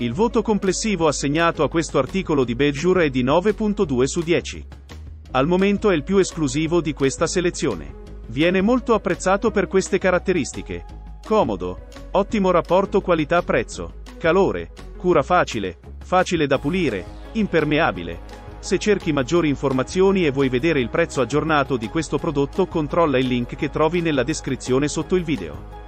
Il voto complessivo assegnato a questo articolo di Béjour è di 9.2 su 10. Al momento è il più esclusivo di questa selezione. Viene molto apprezzato per queste caratteristiche: comodo, ottimo rapporto qualità-prezzo, calore, cura facile, facile da pulire, impermeabile. Se cerchi maggiori informazioni e vuoi vedere il prezzo aggiornato di questo prodotto, controlla il link che trovi nella descrizione sotto il video.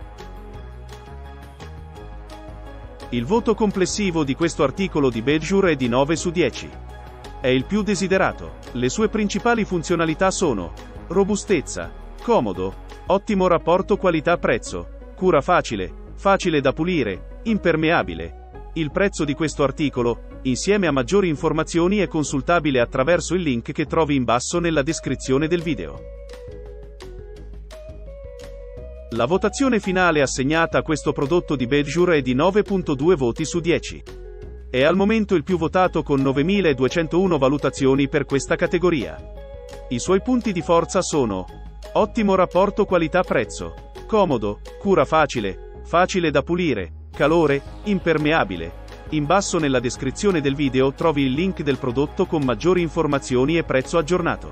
Il voto complessivo di questo articolo di Béjour è di 9 su 10. È il più desiderato. Le sue principali funzionalità sono: robustezza, comodo, ottimo rapporto qualità-prezzo, cura facile, facile da pulire, impermeabile. Il prezzo di questo articolo, insieme a maggiori informazioni, è consultabile attraverso il link che trovi in basso nella descrizione del video. La votazione finale assegnata a questo prodotto di Béjour è di 9.2 voti su 10. È al momento il più votato con 9.201 valutazioni per questa categoria. I suoi punti di forza sono: ottimo rapporto qualità-prezzo, comodo, cura facile, facile da pulire, calore, impermeabile. In basso nella descrizione del video trovi il link del prodotto con maggiori informazioni e prezzo aggiornato.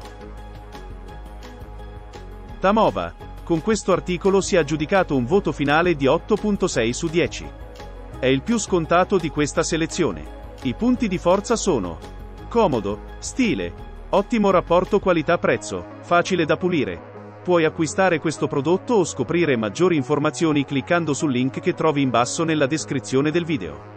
Tamova. Con questo articolo si è aggiudicato un voto finale di 8.6 su 10. È il più scontato di questa selezione. I punti di forza sono: comodo, stile, ottimo rapporto qualità-prezzo, facile da pulire. Puoi acquistare questo prodotto o scoprire maggiori informazioni cliccando sul link che trovi in basso nella descrizione del video.